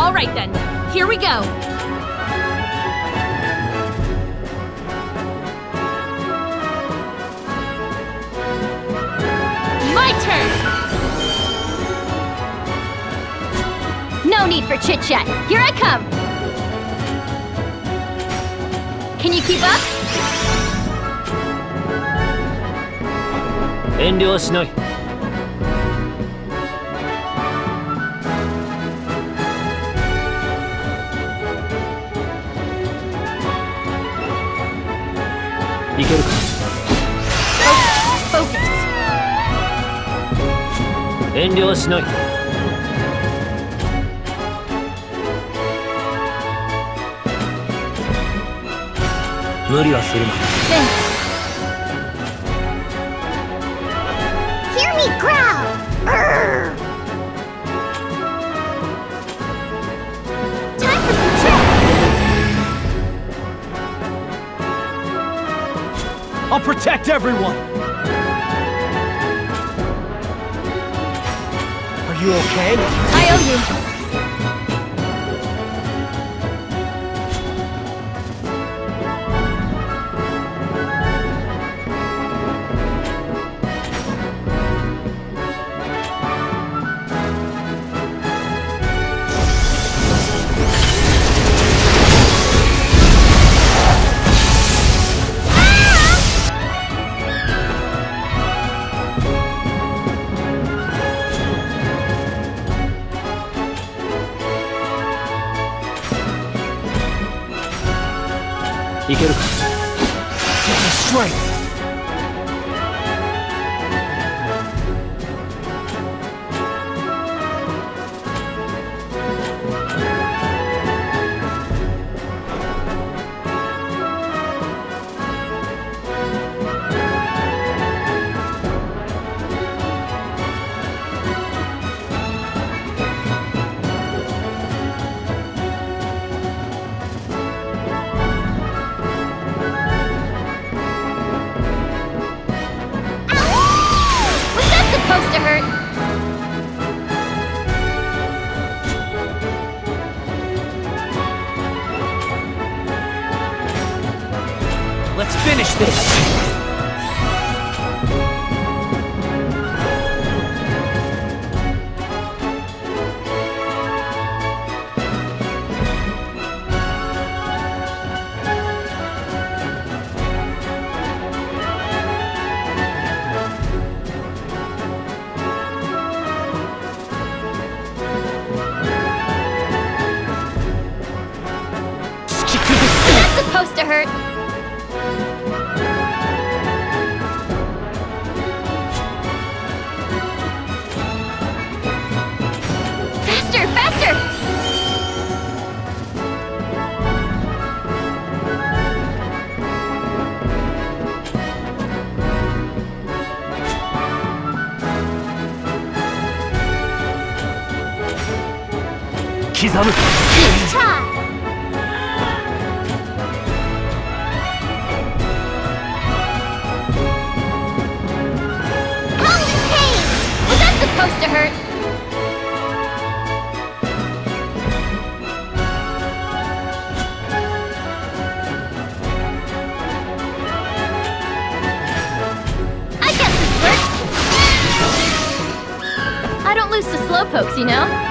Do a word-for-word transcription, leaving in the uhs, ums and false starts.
All right then, here we go. My turn. No need for chit-chat. Here I come. Can you keep up? 遠慮はしない。いけるか。 Focus. 遠慮はしない。無理はするな。 Thanks. Hear me growl. Urgh. Time for some tricks. I'll protect everyone! Are you okay? I owe you. I けるか。 Strength! Supposed to hurt. Let's finish this! That's supposed to hurt. Faster, faster! Kizamu! Let's try! Supposed to hurt. I guess this works. I don't lose to slowpokes, you know?